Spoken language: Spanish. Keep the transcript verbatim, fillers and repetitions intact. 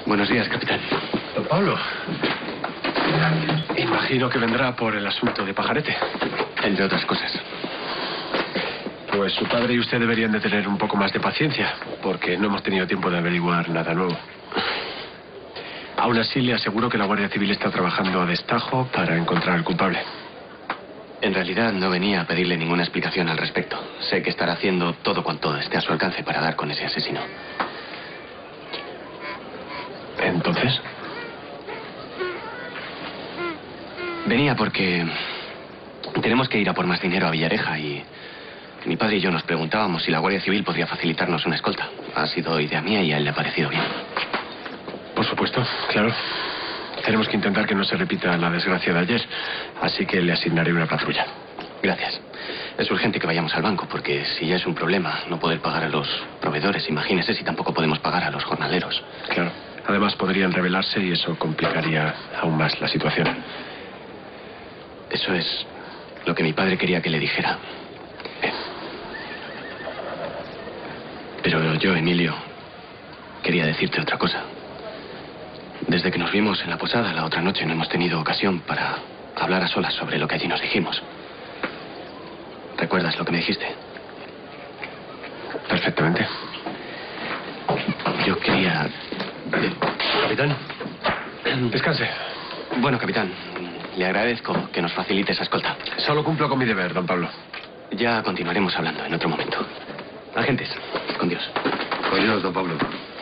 Buenos días, capitán. Don Pablo. Imagino que vendrá por el asunto de Pajarete. Entre otras cosas. Pues su padre y usted deberían de tener un poco más de paciencia, porque no hemos tenido tiempo de averiguar nada nuevo. Aún así, le aseguro que la Guardia Civil está trabajando a destajo para encontrar al culpable. En realidad no venía a pedirle ninguna explicación al respecto. Sé que estará haciendo todo cuanto esté a su alcance para dar con ese asesino. ¿Entonces? Venía porque tenemos que ir a por más dinero a Villareja y mi padre y yo nos preguntábamos si la Guardia Civil podría facilitarnos una escolta. Ha sido idea mía y a él le ha parecido bien. Por supuesto, claro. Tenemos que intentar que no se repita la desgracia de ayer, así que le asignaré una patrulla. Gracias. Es urgente que vayamos al banco, porque si ya es un problema no poder pagar a los proveedores, imagínese si tampoco podemos pagar a los jornaleros. Claro. Además podrían rebelarse y eso complicaría aún más la situación. Eso es lo que mi padre quería que le dijera. Bien. Pero yo, Emilio, quería decirte otra cosa. Desde que nos vimos en la posada la otra noche no hemos tenido ocasión para hablar a solas sobre lo que allí nos dijimos. ¿Recuerdas lo que me dijiste? Perfectamente. Yo quería... Capitán, descanse. Bueno, capitán, le agradezco que nos facilite esa escolta. Solo cumplo con mi deber, don Pablo. Ya continuaremos hablando en otro momento. Agentes, con Dios. Con Dios, don Pablo.